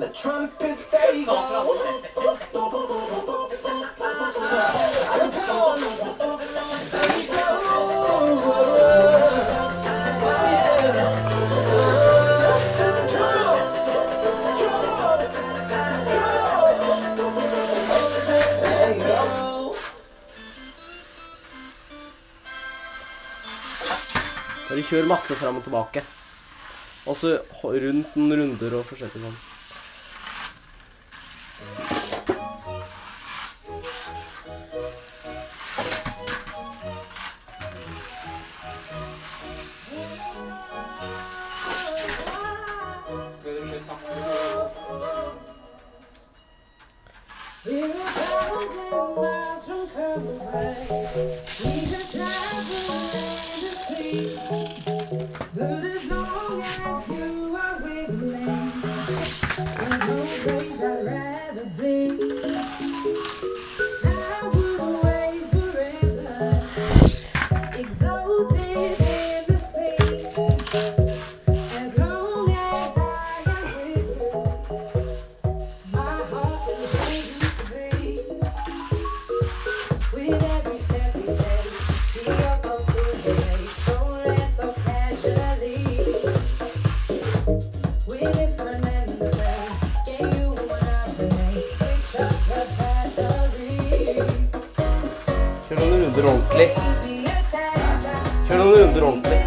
the trumpets they go. De kjører masse frem og tilbake. Og så rundt noen runder og forskjellig sånn. But as long as you are with me, there's no place I'd rather be. I would wait forever, exalted in the sea. As long as I am with you, my heart will choose to be. With every step we take, we are told to behave. So casually, we different and the same. Can you nominate? Switch up the batteries. Kjør noen runder ordentlig. Kjør noen runder ordentlig.